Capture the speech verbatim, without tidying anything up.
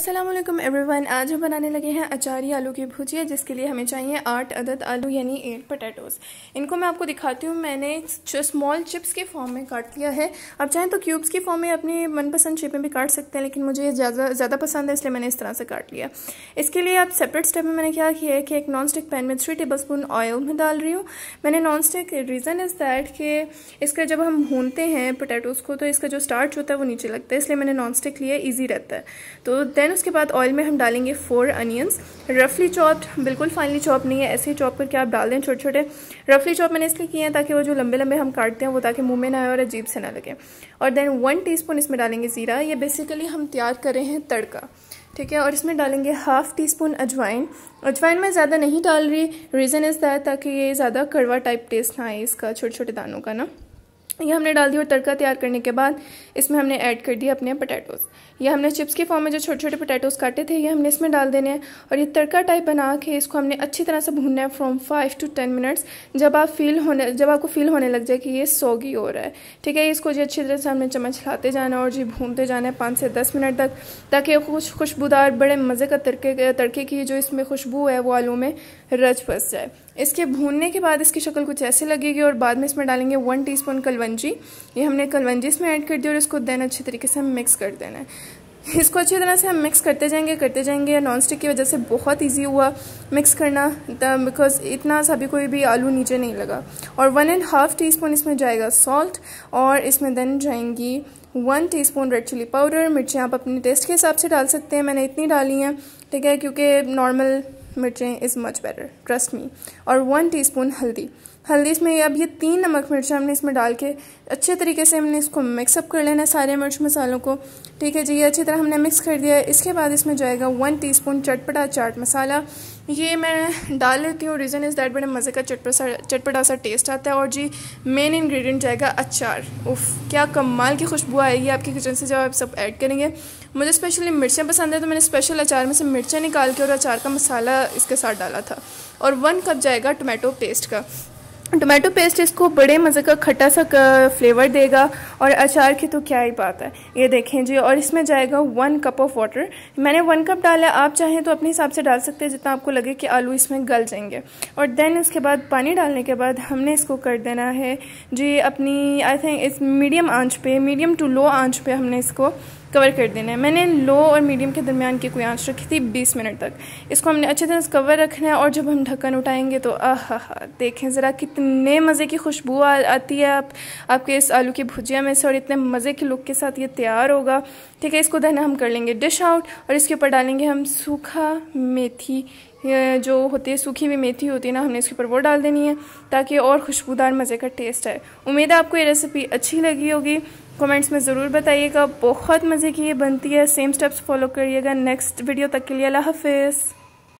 अस्सलाम वालेकुम एवरीवन। आज हम बनाने लगे हैं अचारी आलू की भुजिया, जिसके लिए हमें चाहिए आठ अदद आलू यानी एट पोटैटोज़। इनको मैं आपको दिखाती हूँ। मैंने स्मॉल चिप्स के फॉर्म में काट लिया है। आप चाहें तो क्यूब्स की फॉर्म में अपनी मनपसंद शेप में भी काट सकते हैं, लेकिन मुझे ज़्यादा ज़्यादा पसंद है, इसलिए मैंने इस तरह से काट लिया। इसके लिए आप सेपरेट स्टेप में मैंने क्या किया है कि एक नॉन स्टिक पैन में थ्री टेबल स्पून ऑयल में डाल रही हूँ। मैंने non stick reason is that कि इसका जब हम भूनते हैं पोटैटोज़ को तो इसका जो स्टार्च होता है वो नीचे लगता है, इसलिए मैंने नॉन स्टिक लिया, ईजी रहता है। तो देन उसके बाद ऑयल में हम डालेंगे फोर अनियंस, रफली चॉप्ड, बिल्कुल फाइनली चॉप नहीं है, ऐसे ही चॉप करके आप डाल दें छोटे छोटे। रफली चॉप मैंने इसलिए किए हैं ताकि वो जो लंबे लंबे हम काटते हैं वो ताकि मुंह में ना आए और अजीब से ना लगे। और देन वन टीस्पून इसमें डालेंगे ज़ीरा। ये बेसिकली हम तैयार कर रहे हैं तड़का, ठीक है। और इसमें डालेंगे हाफ़ टी स्पून अजवाइन। अजवाइन मैं ज़्यादा नहीं डाल रही, रीज़न इज़ दैट ताकि ये ज़्यादा कड़वा टाइप टेस्ट ना आए इसका, छोटे छोटे दानों का ना। ये हमने डाल दिया। और तड़का तैयार करने के बाद इसमें हमने ऐड कर दिया अपने पोटैटोज़। ये हमने चिप्स के फॉर्म में जो छोटे छोटे पोटैटोज़ काटे थे ये हमने इसमें डाल देने हैं। और ये तड़का टाइप बना के इसको हमने अच्छी तरह से भूनना है from five to ten minutes. जब आप फील होने जब आपको फील होने लग जाए कि ये सॉगी हो रहा है, ठीक है, इसको जी अच्छी तरह से हमने चम्मच हिलाते जाना और जी भूनते जाना है पाँच से दस मिनट तक, ताकि खुश खुशबूदार बड़े मज़े का तड़के तड़के की जो इसमें खुशबू है वो आलू में रच बस जाए। इसके भूनने के बाद इसकी शक्ल कुछ ऐसे लगेगी। और बाद में इसमें डालेंगे वन टीस्पून कलवंजी। ये हमने कलवंजी इसमें ऐड कर दिया और इसको देन अच्छी तरीके से हम मिक्स कर देना है। इसको अच्छी तरह से हम मिक्स करते जाएंगे करते जाएंगे नॉन स्टिक की वजह से बहुत इजी हुआ मिक्स करना, बिकॉज इतना सा भी कोई भी आलू नीचे नहीं लगा। और one and half teaspoon इसमें जाएगा सॉल्ट। और इसमें देन जाएंगी one teaspoon red chilli powder. मिर्चें आप अपने टेस्ट के हिसाब से डाल सकते हैं, मैंने इतनी डाली हैं, ठीक है, क्योंकि नॉर्मल मिर्चें is much better, trust me. और वन टीस्पून हल्दी हल्दी इसमें अब ये तीन नमक मिर्चें हमने इसमें डाल के अच्छे तरीके से हमने इसको मिक्सअप कर लेना है सारे मिर्च मसालों को, ठीक है जी। ये अच्छी तरह हमने मिक्स कर दिया है। इसके बाद इसमें जाएगा वन टीस्पून चटपटा चाट मसाला। ये मैं डाल लेती हूँ, रीज़न इज़ दैट बड़े मज़े का चटपटा चटपटा सा टेस्ट आता है। और जी मेन इंग्रेडिएंट जाएगा अचार। उफ़, क्या कमाल की खुशबू आएगी आपके किचन से जब आप सब ऐड करेंगे। मुझे स्पेशली मिर्चें पसंद है तो मैंने स्पेशल अचार में से मिर्चें निकाल के और अचार का मसाला इसके साथ डाला था। और वन कप जाएगा टोमेटो पेस्ट का। टोमेटो पेस्ट इसको बड़े मज़े का खट्टा सा फ्लेवर देगा। और अचार की तो क्या ही बात है, ये देखें जी। और इसमें जाएगा वन कप ऑफ वाटर। मैंने वन कप डाला है, आप चाहें तो अपने हिसाब से डाल सकते हैं जितना आपको लगे कि आलू इसमें गल जाएंगे। और देन उसके बाद पानी डालने के बाद हमने इसको कर देना है जी अपनी, आई थिंक इस मीडियम आंच पे, मीडियम टू लो आंच पे हमने इसको कवर कर देना है। मैंने लो और मीडियम के दरमियान की कोई आंच रखी थी बीस मिनट तक। इसको हमने अच्छी तरह से कवर रखना है। और जब हम ढक्कन उठाएंगे तो आहा हा, देखें ज़रा कितने मज़े की खुशबू आ, आती है आप आपके इस आलू की भुजिया में से। और इतने मज़े की लुक के साथ ये तैयार होगा, ठीक है। इसको देन हम कर लेंगे डिश आउट। और इसके ऊपर डालेंगे हम सूखा मेथी, जो होती है सूखी हुई मेथी होती है ना, हमने इसके ऊपर वो डाल देनी है ताकि और खुशबूदार मज़े का टेस्ट आए। उम्मीद है आपको ये रेसिपी अच्छी लगी होगी, कमेंट्स में ज़रूर बताइएगा। बहुत मज़े की ये बनती है। सेम स्टेप्स फॉलो करिएगा। नेक्स्ट वीडियो तक के लिए अल्लाह हाफिज़।